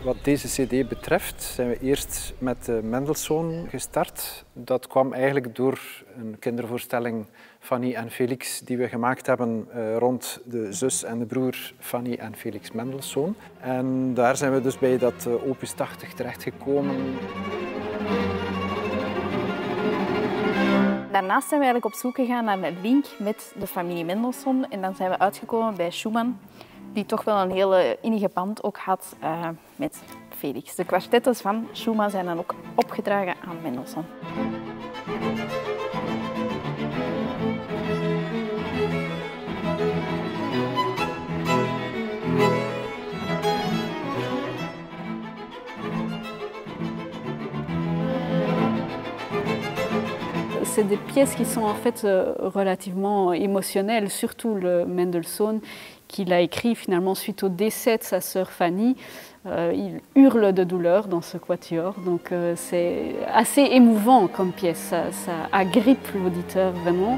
Wat deze cd betreft zijn we eerst met Mendelssohn gestart. Dat kwam eigenlijk door een kindervoorstelling Fanny en Felix die we gemaakt hebben rond de zus en de broer Fanny en Felix Mendelssohn. En daar zijn we dus bij dat opus 80 terechtgekomen. Daarnaast zijn we eigenlijk op zoek gegaan naar een link met de familie Mendelssohn en dan zijn we uitgekomen bij Schumann, die toch wel een hele innige band ook had met Felix. De kwartettes van Schumann zijn dan ook opgedragen aan Mendelssohn. C'est des pièces qui sont en fait relativement émotionnelles, surtout le Mendelssohn, qu'il a écrit finalement suite au décès de sa sœur Fanny. Il hurle de douleur dans ce quatuor, donc c'est assez émouvant comme pièce, ça agrippe l'auditeur vraiment.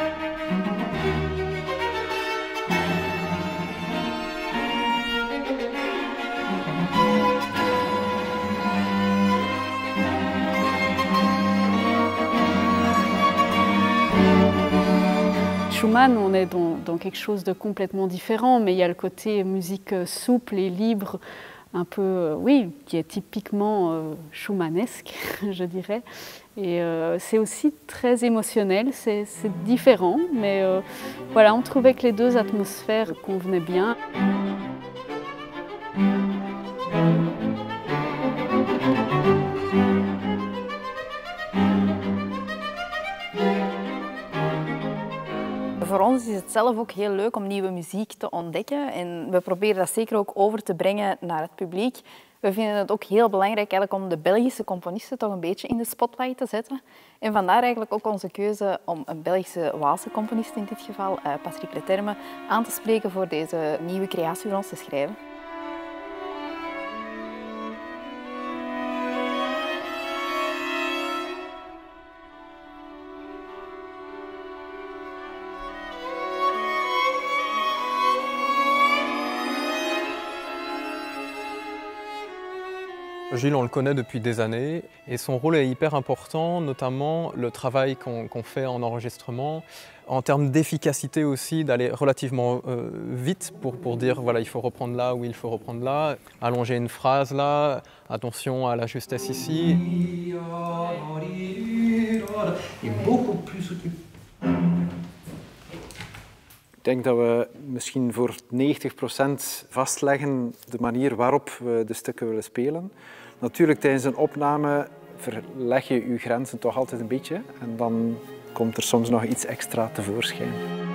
Schumann, on est dans quelque chose de complètement différent, mais il y a le côté musique souple et libre, un peu, oui, qui est typiquement schumannesque, je dirais. Et c'est aussi très émotionnel, c'est différent, mais voilà, on trouvait que les deux atmosphères convenaient bien. Voor ons is het zelf ook heel leuk om nieuwe muziek te ontdekken en we proberen dat zeker ook over te brengen naar het publiek. We vinden het ook heel belangrijk eigenlijk om de Belgische componisten toch een beetje in de spotlight te zetten. En vandaar eigenlijk ook onze keuze om een Belgische Waalse componist, in dit geval Patrick Leterme, aan te spreken voor deze nieuwe creatie voor ons te schrijven. Gilles, on le connaît depuis des années et son rôle est hyper important, notamment le travail qu'on fait en enregistrement, en termes d'efficacité aussi, d'aller relativement vite pour dire voilà, il faut reprendre là ou il faut reprendre là, allonger une phrase là, attention à la justesse ici. Et beaucoup plus Ik denk dat we misschien voor 90% vastleggen de manier waarop we de stukken willen spelen. Natuurlijk, tijdens een opname verleg je je grenzen toch altijd een beetje en dan komt er soms nog iets extra tevoorschijn.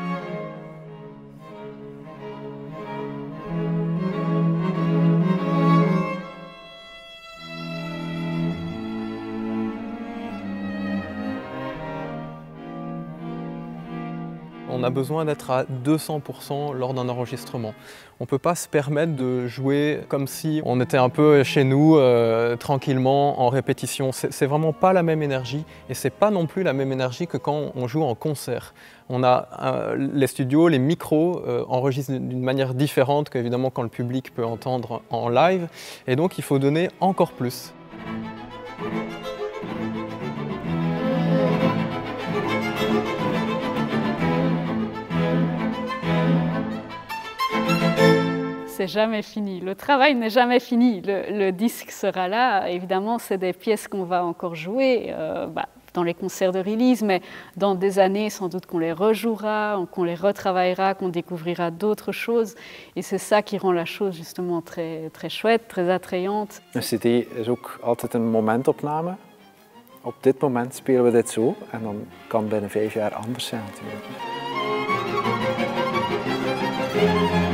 On a besoin d'être à 200% lors d'un enregistrement. On ne peut pas se permettre de jouer comme si on était un peu chez nous, tranquillement, en répétition. C'est vraiment pas la même énergie et c'est pas non plus la même énergie que quand on joue en concert. On a les studios, les micros enregistrent d'une manière différente qu'évidemment quand le public peut entendre en live et donc il faut donner encore plus. C'est jamais fini. Le travail n'est jamais fini. Le disque sera là. Évidemment, c'est des pièces qu'on va encore jouer dans les concerts de release, mais dans des années, sans doute qu'on les rejouera, qu'on les retravaillera, qu'on découvrira d'autres choses. Et c'est ça qui rend la chose justement très, très chouette, très attrayante. Een cd is ook altijd een momentopname. Op dit moment spelen we dit zo en dan kan het binnen 5 jaar anders zijn natuurlijk.